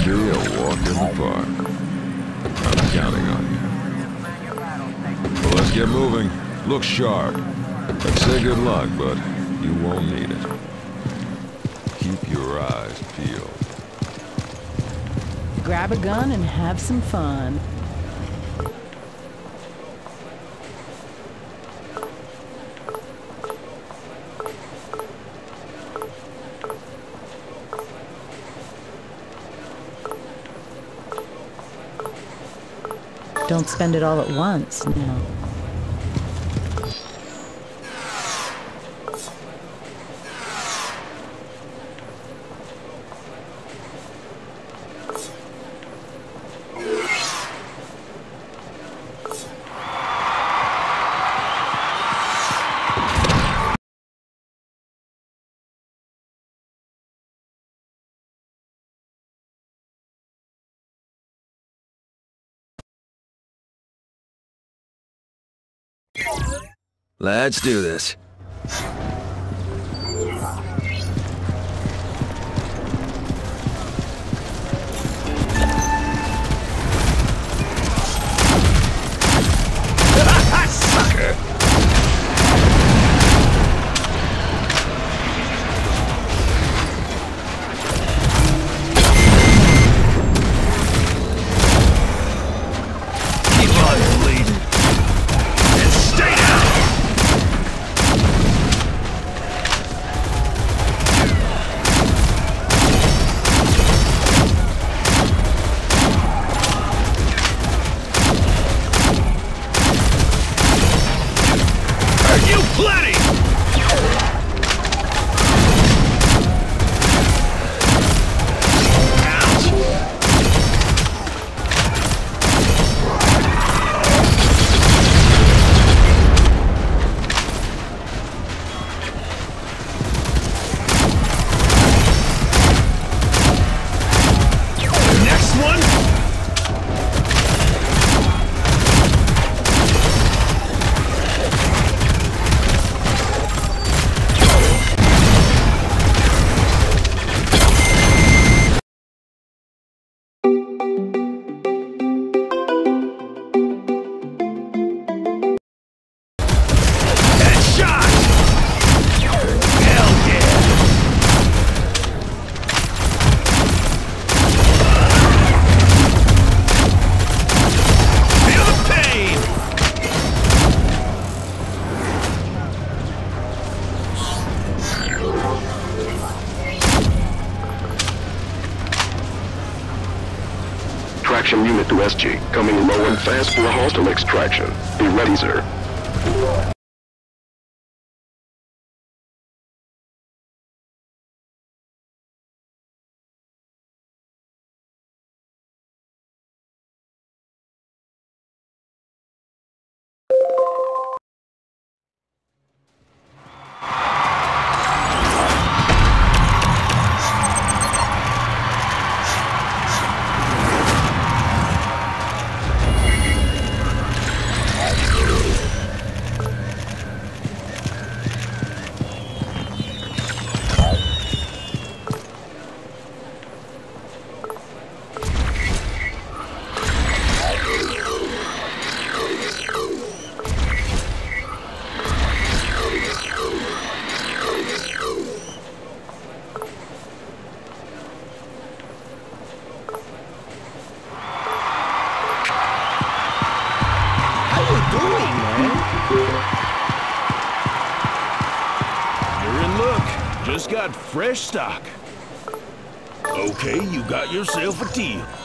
be a walk in the park. I'm counting on you. Well, let's get moving. Look sharp. I'd say good luck, but you won't need it. Keep your eyes peeled. Grab a gun and have some fun. Don't spend it all at once, now. Let's do this. Sucker! Keep on bleeding. And stay down! Traction unit to SG, coming low and fast for a hostile extraction. Be ready, sir. Just got fresh stock. Okay, you got yourself a deal.